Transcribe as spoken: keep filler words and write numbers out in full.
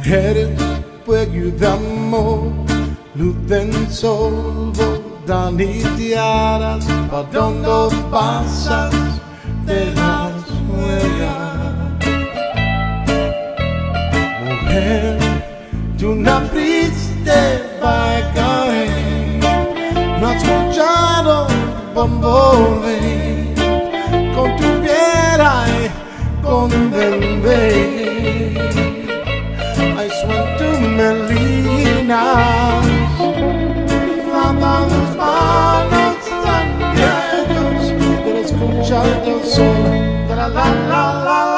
Mujeres, puedo de amor, luz del sol, dan y tiaras, ¿pa' dónde pasas? Dejas huellas. Mujer, tú no abriste para caer, no has escuchado bombones con tu piedra y con bebé. I swam to Melinas, lava las manos sanguíneos, pero escuchar el sol, la la la la.